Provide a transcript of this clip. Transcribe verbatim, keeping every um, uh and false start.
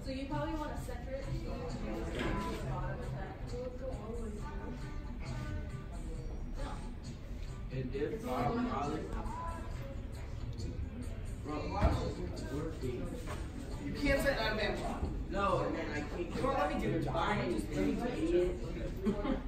So you probably want to center it to the bottom of that. And if um, bro, working. You can't set that man block. No, and then I can't. You won't let me do the job. Fine, just let me do it.